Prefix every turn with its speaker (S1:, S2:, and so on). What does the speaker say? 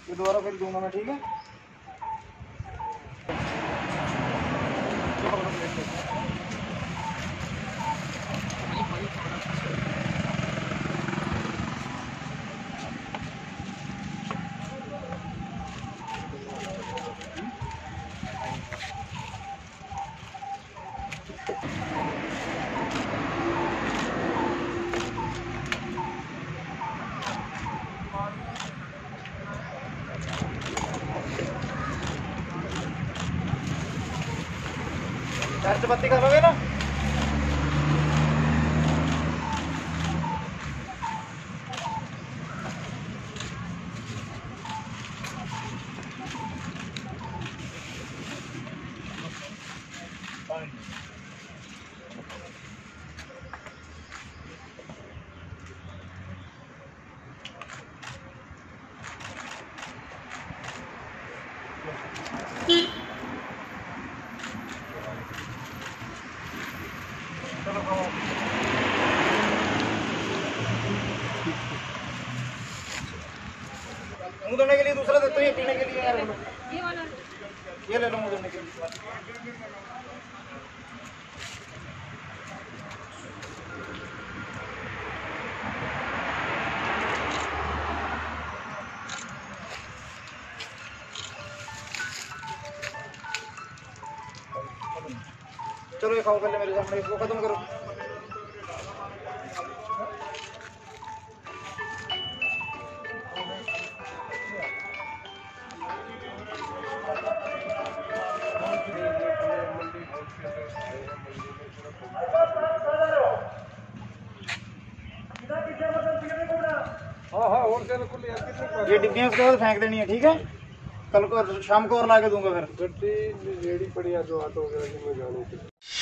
S1: ये दोबारा फिर दूंगा मैं, ठीक है। चार्ज बत्ती कर लोगे ना? चलो खाओ। मुंह धोने के लिए दूसरा देते हैं, पीने के लिए यार
S2: ये वाला
S1: ये ले लो मुंह धोने के लिए। चलो ये खाओ पहले मेरे सामने, इसको खत्म करो।
S3: हाँ हाँ होलसेल खुली है, कितने
S1: ये डिब्बियाँ उसके बाद फेंक देनी है, ठीक है। कल को शाम को और ला के दूंगा फिर।
S3: गड्डी रेडी पड़ी है जो ऑटो वगैरह जिनमें जाने के लिए।